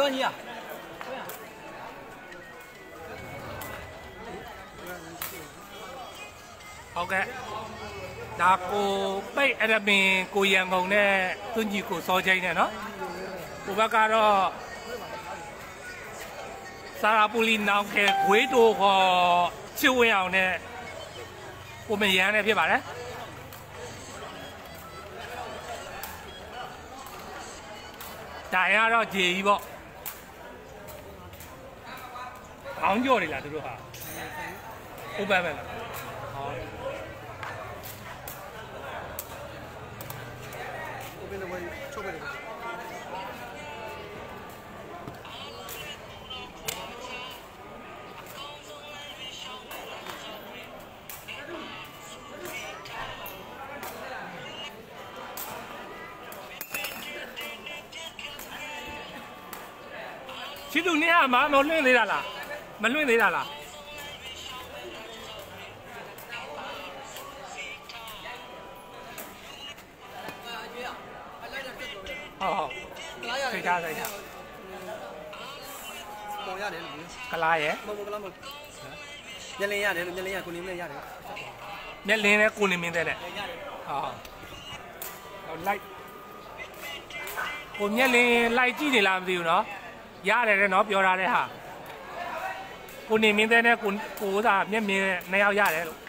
关系啊？ 好嘅，嗱個俾入面個人工咧，都要個所在嘅နော်。我話家咯，沙拉布林鬧嘅鬼多個超樣咧，我們樣咧，譬如話咧，大家都介意噃，行咗嚟啦，都嚇，好拜拜啦，好。其實你係咪冇亂嚟啦啦？唔亂嚟啦啦？好，隨茶。 冇ရတယ်ကလားရဲ့冇ကလား冇မျက်လင်းရတယ်လို့မျက်လင်းရကိုနေမရတယ်မျက်လင်းနဲ့ကိုနေမင်းတဲ့နဲ့လိုက်ကိုမျက်လင်းလိုက်ကြည့်နေလားမသိဘူးနော်ရတယ်တဲ့နော်ပြောထားတဲ့ဟာကိုနေမင်းတဲ့နဲ့ကိုသာမျက်မြင်နှစ်ယောက်ရတယ်လို့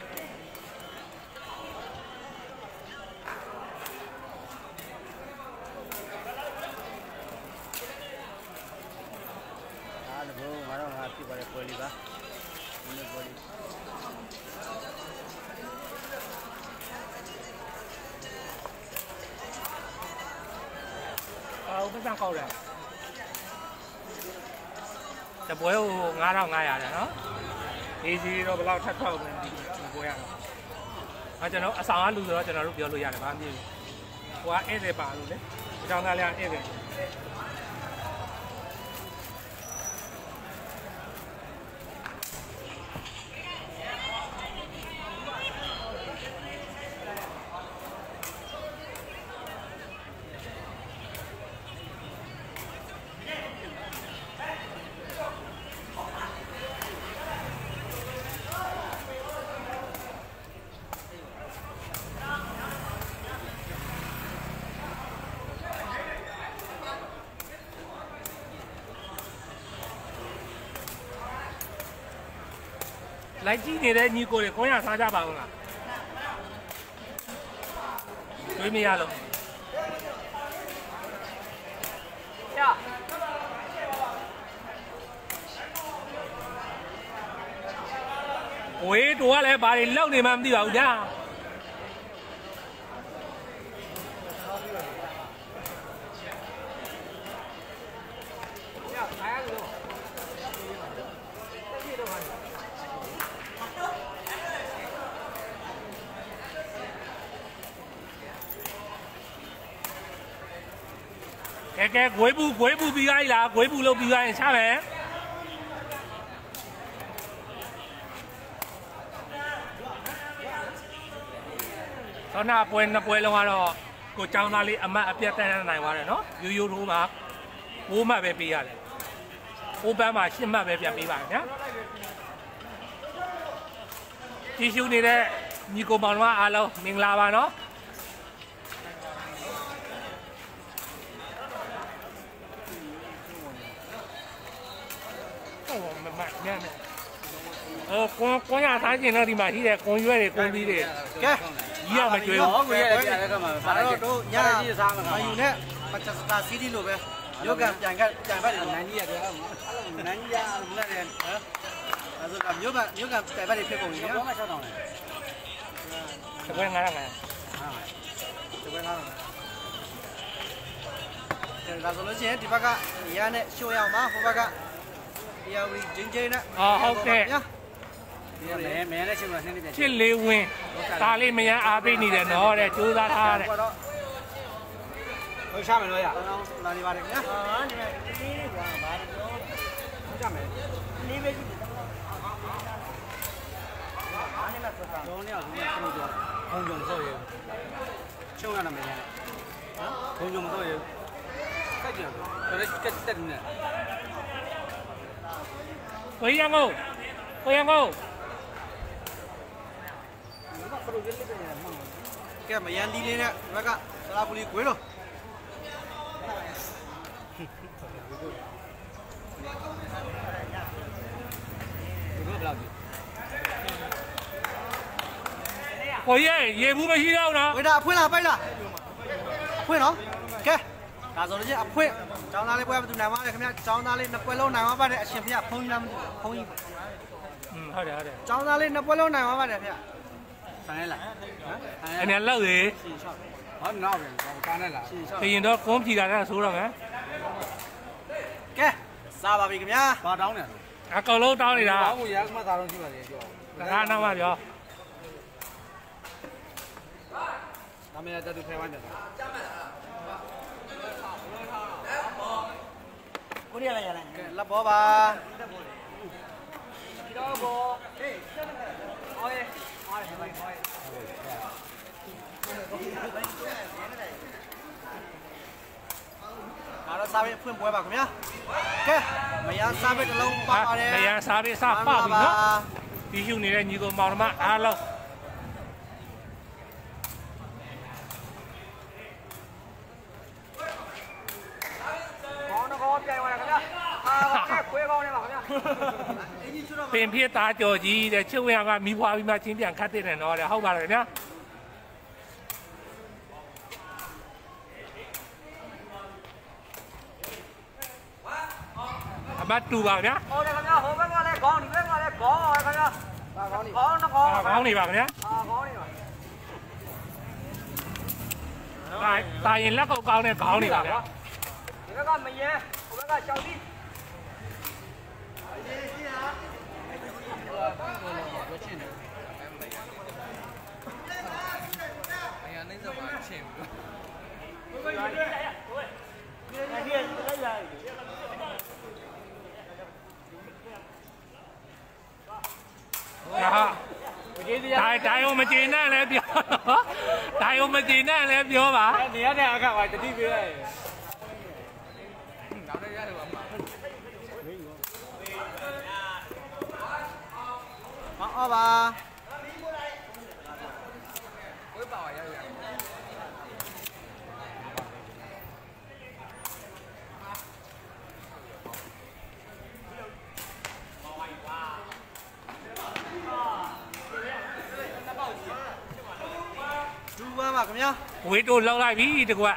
不上高了，这不有5,500的喏，这些都不老太高的，不样。啊，这那上下路的，这那路比较路样的，反正我挨着八路的，让他俩挨着。来几年的你过来光阳3家吧，我啦，对面呀喽。呀。喂，多来把你老你们地方家。cái quấy bu bị ai là quấy bu lâu bị ai sao vậy? Sau nào quên luôn rồi, cô cháu nào đi ăn mà biết tên này vào rồi nó, yêu thú mà, bố mà về bị à, bố ba mà xin mà về bị bạn nhá. Chỉ số này đấy, như cô bảo nó alo, mình làm vào nó. con nhà thái gì nó thì mà đi này con dưới này con đi này cái gì mà chơi không có cái này cái mà phải là đâu nhà gì sao màอยู่เนี่ยมันจะสตาร์ซีดีโลไปยกกันอย่างแบบนั้นนี่เดี๋ยวนั้นยานั่นเองแล้วก็ยกกันแต่แบบนี้เพื่อคนนี้นะจะเป็นไงล่ะไงจะเป็นไงเราส่วนใหญ่ที่บ้านก็ยาเนี่ยช่วยเอามาพวกบ้านก็ยาวิจิงเจนะโอเคချစ်လေးဝင်ဒါလေးမရန်အားပေးနေတယ်နော်တဲ့ကြိုးစားထားတဲ့ဟိုရှာမယ်လို့ရလာနေပါတယ်ခင်ဗျာနေမယ်ဒီလေးကွာဘာလို့ဟုတ်ကြမယ်လေးပဲကြည့်အားနေမှာဆိုတာလုံးနဲ့အခုတို့တော့ဘုံကြုံမတော့ရချုံရနာမယ်ဟမ်ဘုံကြုံမတော့ရဆက်ကြည့်တော့လည်းကက်တက်နေတယ်ကိုရန်ကုန်ကိုရန်ကုန်ကဲမယန်ဒီလေးနဲ့ဘက်ကစလာပူလီကွေးလို့ကိုရရေဘူးမရှိတော့နော်ဝေးတာအဖွင့်လားပိုက်လားအဖွင့်နော်ကဲဒါဆိုလို့ချင်းအဖွင့်ကျောင်းသားလေးပွဲမသူနိုင်ပါနဲ့ခင်ဗျာကျောင်းသားလေးနှစ်ပွဲလုံးနိုင်ပါပါတယ်အရှင်ဖေဖုန်းကြီးလားဖုန်းကြီးဟုတ်တယ်ဟုတ်တယ်ကျောင်းသားလေးနှစ်ပွဲလုံးနိုင်ပါပါတယ်ဗျဆိုင်ရလားဟမ်အနေလောက်ရေဟောနောက်ပြန်ကားနဲ့လားခရင်တော့ကုန်းဖြီတာနဲ့ဆိုတော့မယ်ကဲစားပါပြီခင်ဗျာဘာတောင်းနေလဲအကောင်လုံးတောင်းနေတာဘောင်းကိုရကမသားတော့ရှိပါလေပြောတခါနောက်မှပြောဒါမှလည်းတူဖဲဝိုင်းတယ်ကိုရီးယားလည်းရတယ်ကဲလက်ဘောပါဒီတော့ဘောဟေးအော်ရေအော်ရေဘိုင်ဘိုင်အားတော့စားပြီးဖွင့်ပွဲပါခင်ဗျာကဲမရန်စားပြီးတစ်လုံးပါပါတယ်မရန်စားပြီးစားပါပြီနော်ဒီရှုနေတဲ့ညီကောင်မောင်နှမအားလုံး ပင်ဖြစ်သားကြော်ကြီးတဲ့ချုပ်ဝင်ကမိဖွားပြီးမှချင်းပြန်ခတ်တဲ့နော်တဲ့ဟုတ်ပါတယ်ဗျာအမတ်တူပါဗျာဟုတ်တယ်ခင်ဗျာဟိုဘက်ကလည်းခေါင်းဒီဘက်ကလည်းခေါင်းပါခင်ဗျာခေါင်းခေါင်းနေခေါင်းခေါင်းနေပါဗျာခေါင်းနေပါတာရင်လက်ကောက်ကောင်းတဲ့ခေါင်းနေပါဗျာဒီဘက်ကမရဲဟိုဘက်ကရှောက်ပြီးတိုင်းအောင်မကျေနပ်လည်းပြောတိုင်းအောင်မကျေနပ်လည်းပြောပါနေရတဲ့အခါကတတိပေးလိုက်နောက်လည်းရတယ်ပါမအော်ပါဝေးပါရရဒူဝမ်းပါခင်ဗျာဝေးတို့လောက်လိုက်ပြီတကွ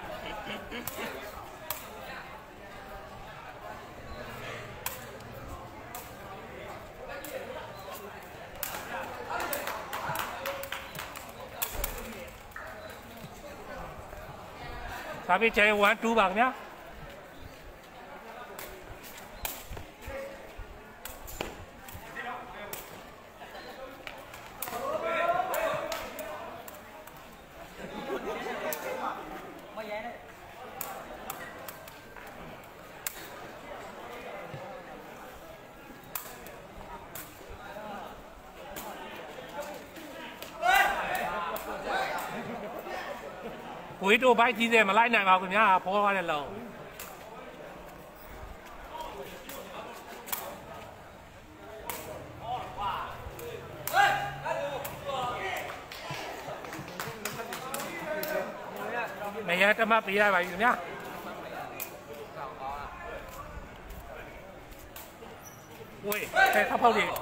စာပေချေ1 2ပါခင်ဗျာဝေးတို့ဘိုက်ကြီးတယ်မလိုက်နိုင်ပါဘူးခင်ဗျာဖောသွားတယ်လို့မရတမပေးရပါပြီခင်ဗျာဝေးဖက်ဖောက်တယ်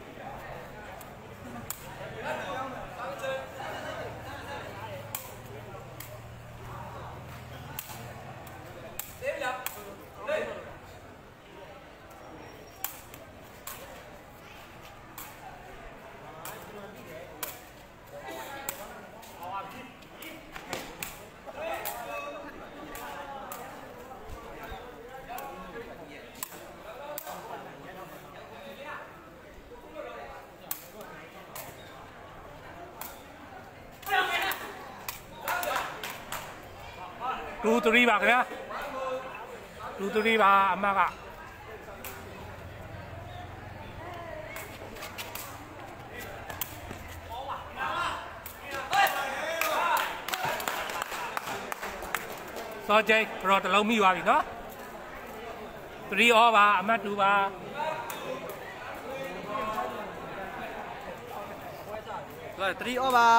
2 3ပါခင်ဗျာ2 3ပါအမကစောကျိတ်တော့တလုံးမိသွားပြီနော် 3 over အမှတ်2ပါ来3 over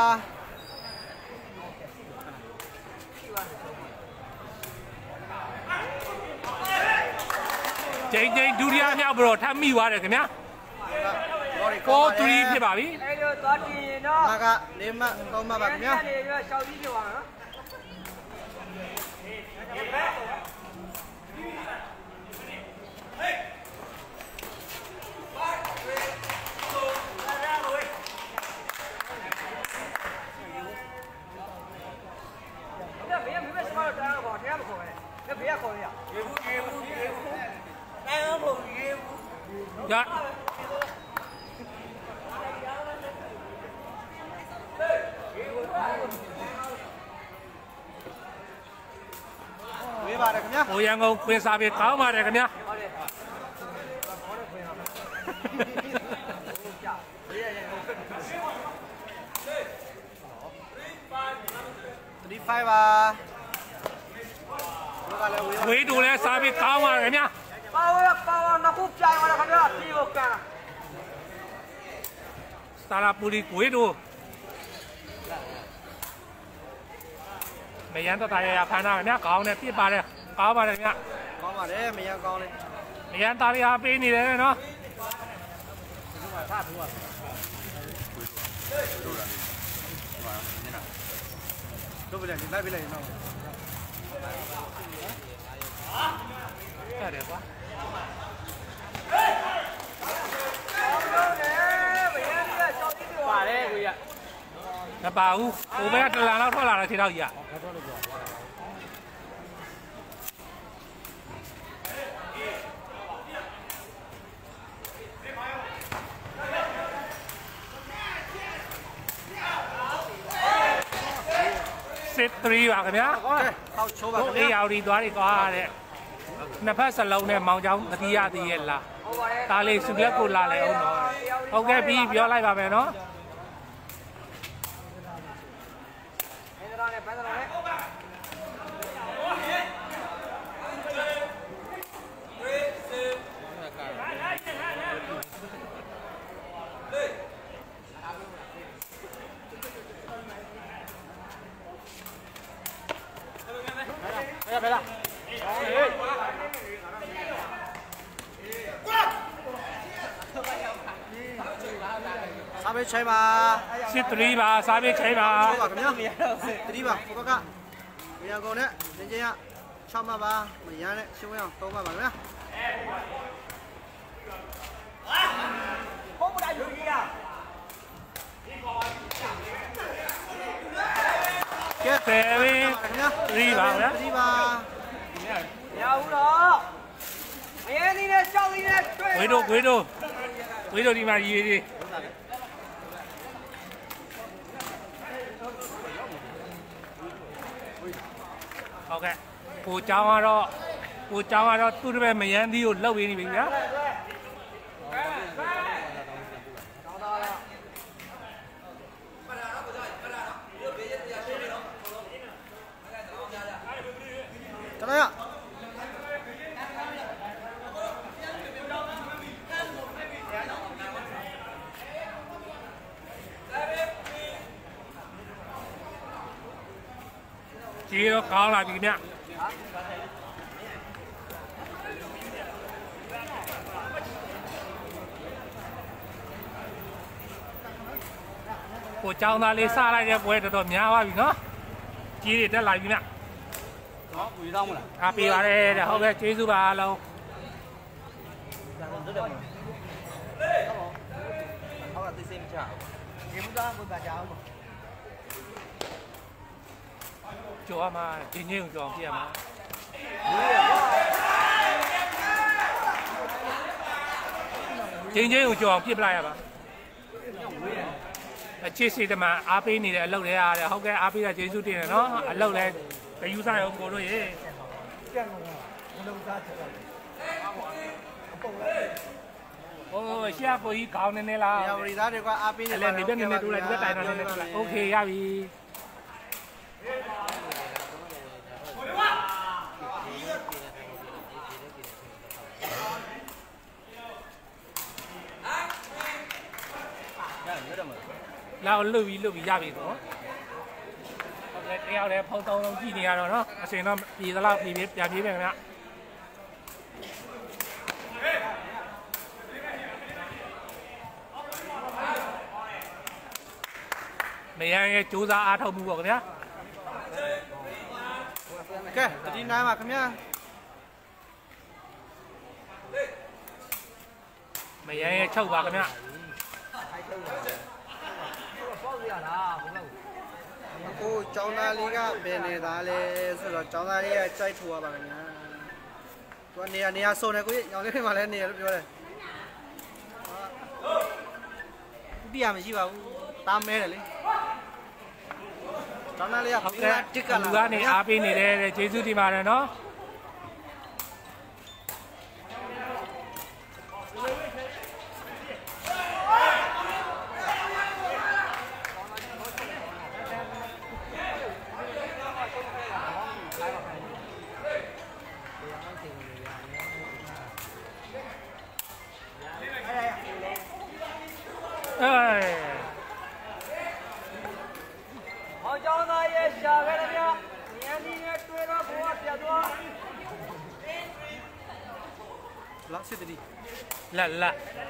ကျင်းဒုတိယမြောက်ပြီးတော့ထပ်မိသွားတယ်ခင်ဗျာ4-3ဖြစ်ပါပြီအဲ့လိုသွားတင်ရင်တော့မကလေးမှကောင်းမှပါခင်ဗျာနေတော့ရှောက်ကြီးပြောပါနော်ဘေးကမိမစမတော့တရားခေါ်တရားမခေါ်နဲ့ဘေးကခေါ်ရရေဘူးတိုင်းအောင်ဖို့ရေဘူးရဝေးပါတယ်ခင်ဗျာဟိုရန်ကုန်ခွင်စားပြီးကောင်းပါတယ်ခင်ဗျာ 35ပါဝေးတူလဲစားပြီးကောင်းပါတယ်ခင်ဗျာပါဝနှစ်ခုပြိုင်ပါလားခင်ဗျာပြီးကိုကန်စတာလာပူလီဝေးတူမယန်တတရရဖမ်းတာခင်ဗျာကောင်းတယ်ပြစ်ပါတယ်ကောင်းပါတယ်ခင်ဗျာကောင်းပါတယ်မယန်ကောင်းလေမယန်တာရပေးနေတယ်နော်တို့ပြန်လိုက်ပြလိုက်ရင်တော့ရတယ်ကွာပါတယ်ကိုရမပါဘူးဟိုဘက်ကတလန်လောက်ထွက်လာတဲ့ခြေထောက်ကြီးอ่ะ3ပါခင်ဗျာဟောက်ချိုးပါခင်ဗျာအေးရောက်ဒီသွားđiကွာတဲ့နှစ်ဖက်စလုံးနဲ့မောင်ချောင်းတတိယတည်းရဲ့လားဒါလေးစုလက်ကိုလာလဲအောင်တော့ဟုတ်ကဲ့ပြီးပြောလိုက်ပါမယ်နော်ဘယ်တော့လဲဘယ်လားစားပေးချိုင်းပါ 3ပါစားပေးချိုင်းပါဟုတ်ပါခင်ဗျာ3ပါဘကမရကုန်နဲ့နင်းချင်းက6မှတ်ပါမရနဲ့ရှင်းဝင်အောင်3မှတ်ပါခင်ဗျာဟုတ်ပါယူကြီးอ่ะကဲ3ပါဗျာ 3ပါရဘူးတော့မင်းဒီနဲ့ကြောက်ဒီနဲ့တွေ့ဝေးတို့ဒီမှာရေးရေးဟုတ်ကဲ့ကိုเจ้าကတော့သူ့တပည့်မယန်းသီးကိုလှုပ်ရင်းနေပြီဗျာတရကြီးတော့ကောင်းလာပြီဗျကိုเจ้าသားလေးစားလိုက်တဲ့ပွဲတော်တော်များပါပြီနော်ကြီးတွေတက်လာပြီဗျနော်ဝီတော့မလားအားပေးပါတယ်တဲ့ဟုတ်ကဲ့ကျေးဇူးပါအားလုံးဟုတ်ကဲ့သိစိတ်မချရေဘူးသားဘုရားကြောင်းကြော်ရမှာဒီညကိုကြော်ပြရမှာချင်းကိုကြော်ပြစ်ပလိုက်ရပါအခြေစီတမအားပေးနေတဲ့အလုပ်တွေရတယ်ဟုတ်ကဲ့အားပေးတာကျေးဇူးတင်တယ်နော်အလုပ်လဲတယူစားရောကိုတို့ရေကြံတော့ဘလုံးသားချက်တယ်အပုံလိုက်ဟိုရှာကိုကြီးခေါင်းနေနေလားရဝရီသားတွေကအားပေးနေတယ်လေဒီဘက်နေတူလိုက်ဒီဘက်တိုင်တော့နေတူလိုက်โอเคရပြီလောက်လွတ်ပြီးရပြီတော့ဟုတ်ကဲ့တယောက်လည်းဖုန်းသုံးလုံးကြည့်နေရတော့နော်အစင်တော့ပြည်သလောက်ပြည်ပြန်ပြေးပြန်ခင်ဗျမယန်းရဲ့စူးစမ်းအားထုတ်မှုပေါ့ခင်ဗျာကဲတတိနိုင်ပါခင်ဗျာမယန်းရဲ့ချုပ်ပါခင်ဗျာကိုကျောင်းသားလေးကဘယ်နေသားလဲဆိုတော့ကျောင်းသားလေးကကြိုက်ထူရပါခင်ဗျာသူကနေရာစုံတယ်ကိုညောင်လေးမှလည်းနေရလို့ပြောတယ်ဒုတိယမရှိပါဘူးတားမဲတယ်လေကျောင်းသားလေးကဟုတ်ကဲ့တစ်ကလာလူကနေအားပေးနေတယ်ကျေးဇူးတင်ပါတယ်နော်好，叫那也下来了没有？年底呢，对了，给我别多。 လာစစ်တည်းလက်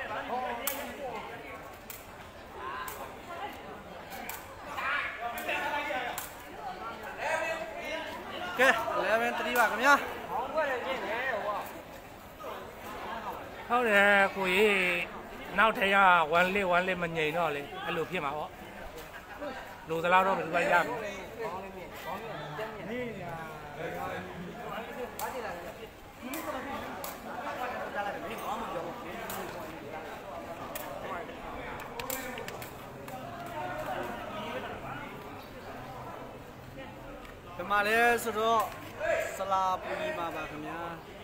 ကဲ11-3ပါခင်ဗျာဟုတ်တယ်ကိုကြီးနောက်ထပ်က1-1မငြိမ်တော့လေအဲ့လိုဖြစ်မှာပေါ့လိုသလားတော့ဘယ်လိုပဲရမယ်ဒီမှာလဲဆိုတော့ဆလာပူကြီးမှာပါခင်ဗျာ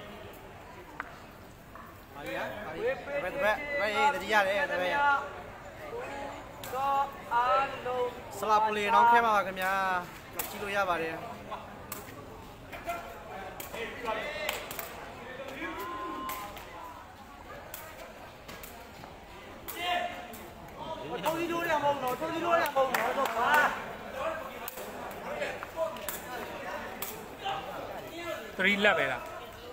ဟာရဘယ်တတိရတယ်တပည့်ဆလာပူလေးတော့ခဲပါခင်ဗျာကြည့်လို့ရပါတယ်抽一溜两毛呢，抽一溜两毛呢，都快。 3လက်ပဲလား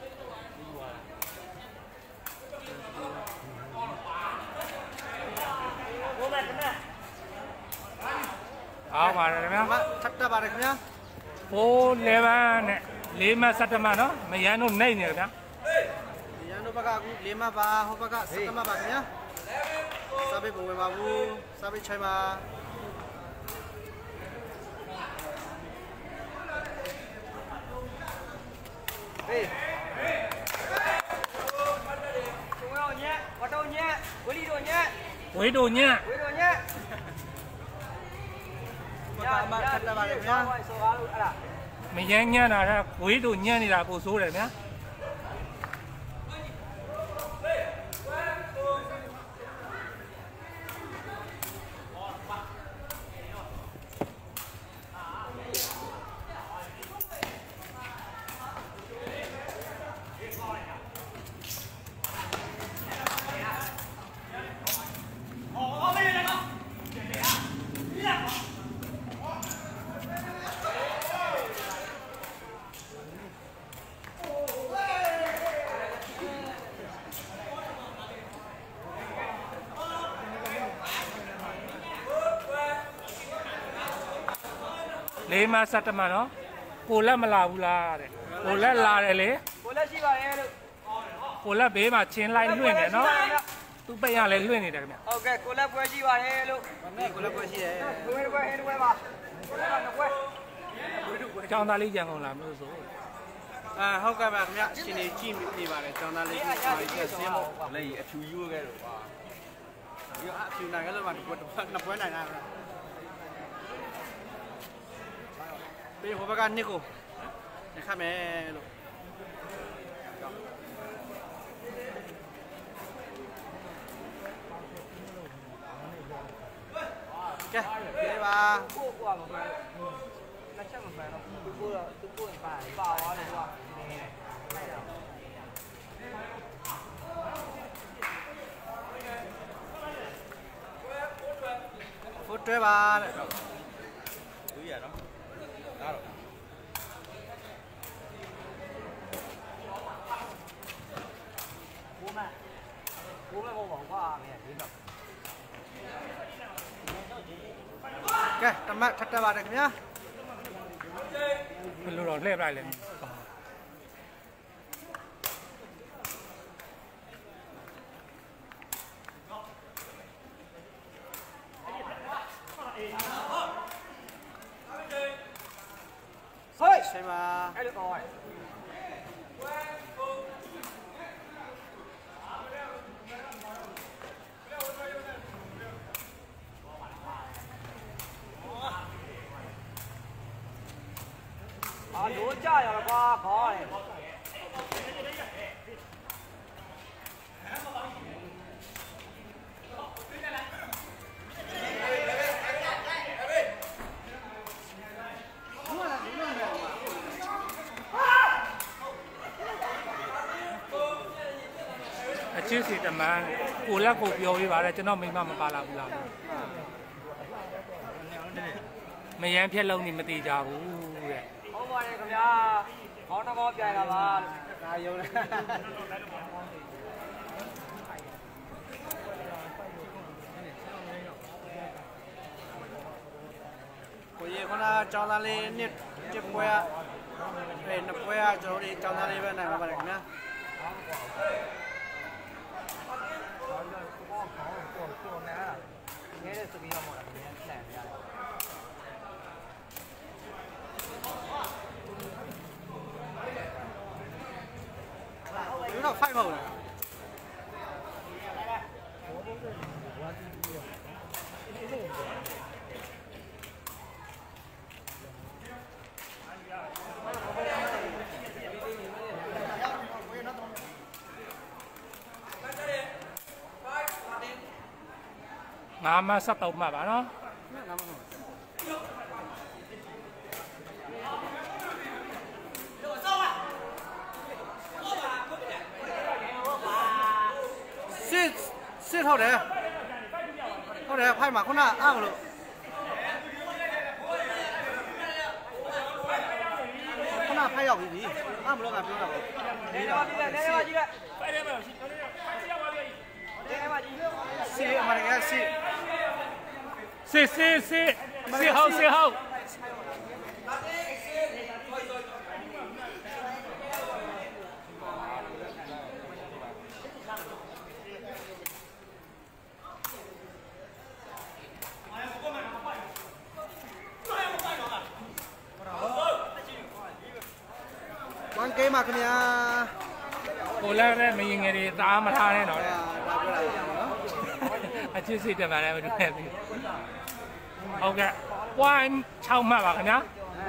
အားပါတယ်ခင်ဗျာထပ်တက်ပါတယ်ခင်ဗျာ 4 11နဲ့4မှတ်7မှတ်နော်မရန်တို့နှိမ့်နေခင်ဗျာမရန်တို့ဘက်ကအခု4မှတ်ပါဟိုဘက်က7မှတ်ပါခင်ဗျာစာပေပုံဝင်ပါဘူးစာပေချိုင်ပါ嘿，中央年，我到年，我里头年， ဝေးတို့ညံ့我到年。 မရန်ညံ့တာဝေးတို့ညံ့နေတာပိုဆိုးတယ်ဗျာ4မှ7မှနော်ကိုလက်မလာဘူးလားတဲ့ကိုလက်လာတယ်လေကိုလက်ရှိပါရဲ့လို့ကိုလက်ဘေးမှာချင်းလိုက်လွင့်နေနော်သူ့ပိတ်ရလဲလွင့်နေတယ်ခင်ဗျဟုတ်ကဲ့ကိုလက်ပွဲရှိပါရဲ့လို့ကိုလက်ပွဲရှိတယ်ကိုလက်ပွဲဟင်းပွဲပါကိုလက်ကနှစ်ပွဲကျောင်းသားလေးရန်ကုန်လာမလို့ဆိုဟုတ်ကဲ့ပါခင်ဗျရှင်နေကြည့်နေပါတယ်ကျောင်းသားလေးကြီးဆင်းဖို့လက်အဖြူယူခဲ့တော့ပါဒီအဖြူနိုင်ခဲ့လို့မှနှစ်ပွဲနိုင်တာပေးဟိုဘက်ကနှစ်ကိုခတ်မယ်လို့ကဲပြေးပါကိုကမမှန်လက်ချက်မမှန်တော့သူကိုပါသွားတယ်ကွာဖိုးတွဲပါတဲ့လူရနော်ဒါတော့我们我往话没听到。 ကဲတမတ်ထပ်တက်ပါတယ်ခင်ဗျာဘယ်လိုတော့လှည့်ပလိုက်လဲချိန်ပါအဲ့လိုကောင်းရိုးကြရပါကွာခေါ်ရတယ်အချစ်စီတမန်ကိုလက်ကိုပြောပေးပါတယ်ကျွန်တော်မိမမပါလာဘူးလားမယမ်းဖြက်လုံးနေမတိကြဘူးတဲ့ဟုတ်ပါတယ်ခင်ဗျာခေါင်းတစ်ခေါက်ပြိုင်လာပါဒါယုံလားကိုရေခဏကြောင်းသားလေးနှစ်တစ်ပွဲနှစ်ပွဲကျွန်တော်တို့ကြောင်းသားလေးပဲနိုင်ပါပါတယ်ခင်ဗျာငဲတဲ့စပီးတော့မဟုတ်လားနည်းလှန်ရတယ်ဒီတော့ဖိုက်မဟုတ်လားငါမဆက်တော့မှပါနော်စစ်ဟုတ်တယ်ဖိုက်မှာခုနအားမလို့ခုနဖိုက်ရောက်ပြီအားမလို့ကပြောတာပေါ့နေပါကြည့်လိုက်နေပါကြည့်လိုက်ဖိုက်တယ်မဟုတ်နေပါကြည့်စစ်အမရကစစ်ဟုတ်ဝန်ကေးမှာခင်ဗျာကိုလည်းလည်းမရင်ငယ်တွေသားမထားနဲ့တော့အချစ်စီတက်ပါလေမတူနဲ့ပြီဟုတ်ကဲ့ပွိုင်း6မှတ်ပါခင်ဗျာ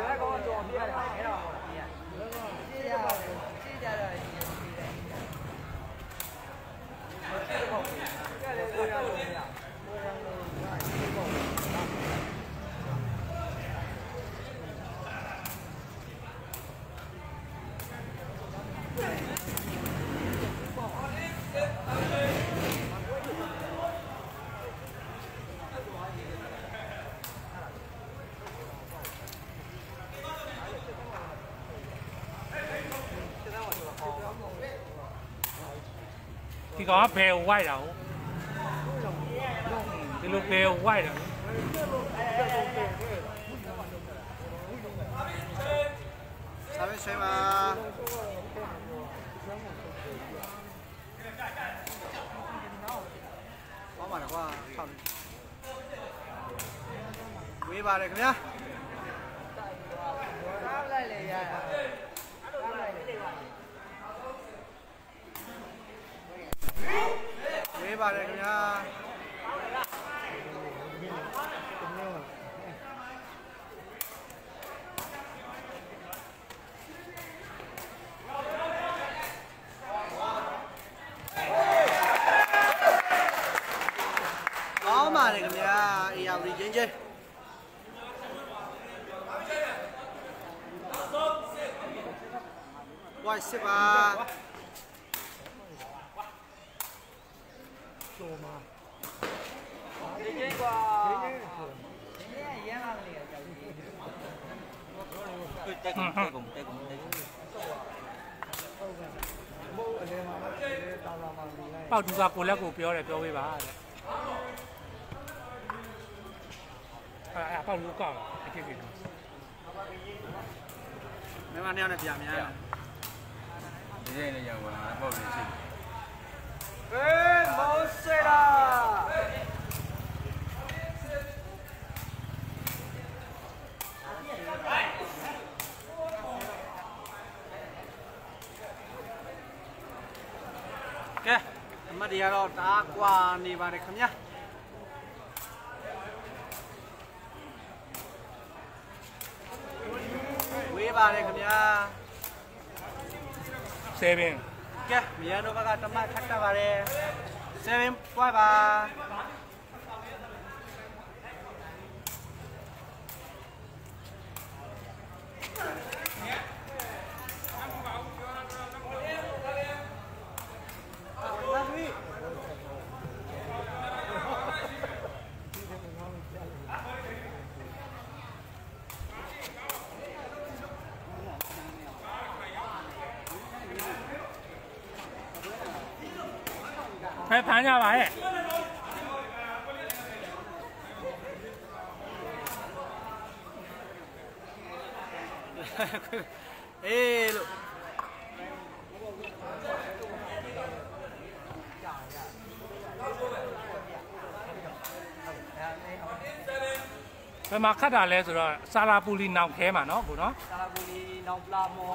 ဒီကောင်ကဘယ်ဝိုက်တာဟုတ်ဒီလိုဘယ်ဝိုက်တာဆက်ပဲဆွဲပါဘာမှတော့ကွာဆောက်ဝေးပါတယ်ခင်ဗျာထားလိုက်လေရတာဝေးပါတယ်ခင်ဗျာကောင်းပါတယ်ခင်ဗျာအေးရပြီချင်းချင်းဝိုင်းစစ်ပါဒီချင်းကွာပေါက်သူကကိုလက်ကိုပြောတယ်ပြောပေးပါတဲ့အဲ့ပေါက်လူကောက်အဖြစ်ဖြစ်မြန်မာနေရာနဲ့ပြန်များရဒီနေ့လည်းရောက်လာပေါ့လေရှိမောစေရာကဲအမတ်တွေကတော့တားကွာနေပါတယ်ခင်ဗျာဝေးပါတယ်ခင်ဗျာ 7 ကဲမြန်တို့ဘက်ကတမတ်ထပ်တက်ပါတယ်7ပွားပါဖမ်းကြပါရဲ့အေးလို့ဘယ်မှာခတ်တာလဲဆိုတော့ဆာလာပူလီနောင်ခဲမှာနော်ကိုနော်ဆာလာပူလီနောင်ပလာမော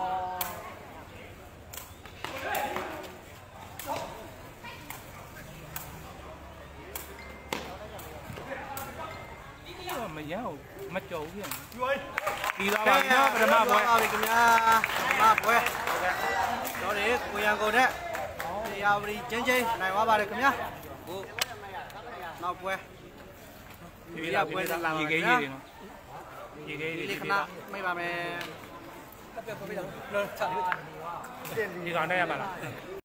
မရအောင်မကြောက်ဘူးပြီးတော့ပါနော်ပထမပွဲပါပြီခင်ဗျာပထမပွဲဟုတ်ကဲ့တော့ဒီကိုရန်ကုန်နဲ့တရားဝတီချင်းချင်းနိုင်သွားပါတယ်ခင်ဗျာဟုတ်နောက်ပွဲဒီရပွဲလာရေကြီးတွေနော်ရေကြီးတွေခဏမိပါမယ်ဒီကောင်နဲ့ရပါလား